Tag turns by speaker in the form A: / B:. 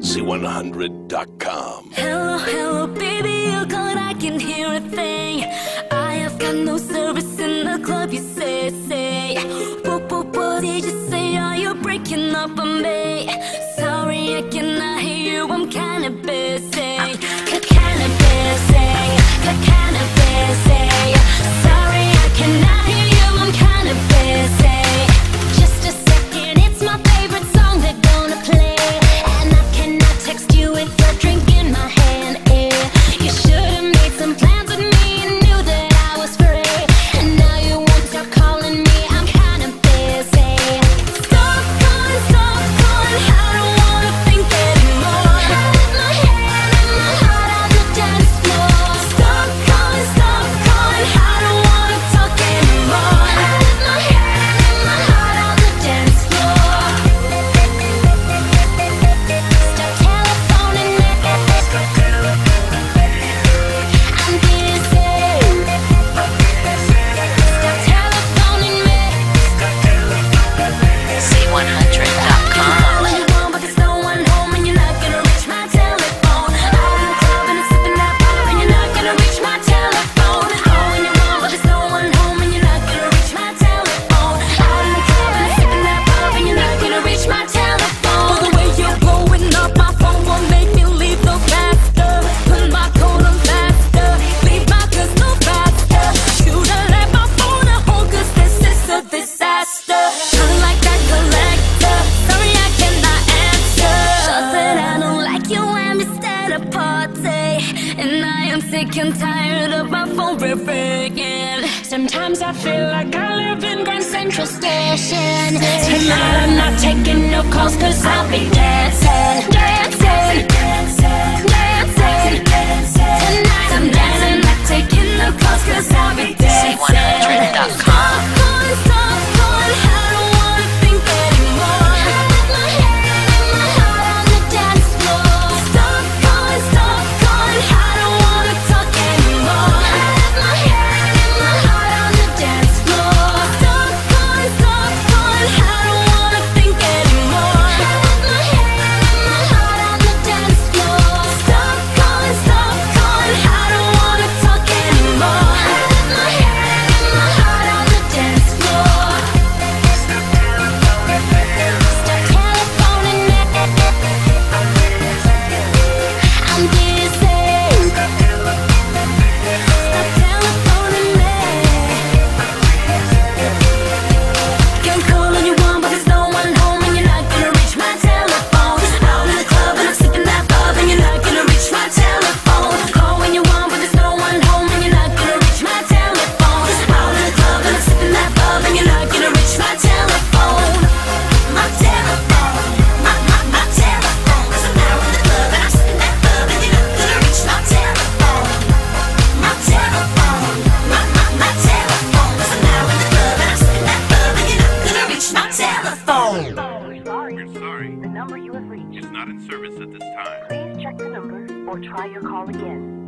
A: C100.com.
B: Hello, hello, baby, you called, I can hear a thing. I have got no service in the club, you say. What did you say? Are you breaking up on me? Sorry, I cannot hear you, I'm kinda busy. Kinda busy. Sorry, I cannot hear you, I'm kinda busy. Just a second, it's my favorite song they're gonna play. And I cannot text you with a drink in my hand, You should've made some plans with me and knew that I was free. And now you won't stop calling me, I'm kinda busy. Stop calling, I don't wanna think anymore. I left my head and my heart on the dance floor. Stop calling, I don't wanna talk anymore. I left my head and my heart on the dance floor. Stop telephoning me, I'm busy. Stop telephoning me.
C: C100.com.
B: Calling you on, but there's no one home and you're not gonna reach my telephone. Out in the club and I'm sipping that pop and you're not gonna reach my telephone. Calling you on, but there's no one home and you're not gonna reach my telephone. Out in the club and I'm sipping that pop and you're not gonna reach my telephone. The way you're blowing up my phone won't make me leave no faster. Put my code on faster, leave my goods no faster. Should've left my phone at home 'cause this is a disaster. Kinda like that collector, sorry I cannot answer. Shows that I don't like you and we start a party. And I am sick and tired of my phone ringing. Sometimes I feel like I live in Grand Central Station. Tonight I'm not taking no calls 'cause I'll be dancing. Tonight I'm dancing, not taking no calls 'cause I'll be dancing.
C: C100.com.
B: Stop calling, I don't wanna think anymore. I left my head and my heart on the dance floor. Stop calling, I don't wanna talk anymore. I left my head and my heart on the dance floor. Stop calling, I don't wanna think anymore. I left my head and my heart on the dance floor. Stop calling, I don't wanna talk anymore. I left my head and my heart on the dance floor. Stop telephoning me, I'm busy. Stop telephoning me. Can't call on you on, but there's no one home and you're not gonna reach my telephone. Out in the club and I'm sipping that bub and you're not gonna reach my telephone. Call when you want, but there's no one home and you're not gonna reach my telephone. Out in the club and I'm sipping that bub and you're not gonna reach my telephone. My telephone, my telephone. 'Cause I'm out in the club and I'm sipping that bub and you're not gonna reach my telephone. My telephone, my telephone. 'Cause I'm out in the club and I'm sipping that bub and you're not gonna reach my telephone.
D: We're sorry.
E: The number you have reached.
D: It's not in service at this time.
E: Please check the number or try your call again.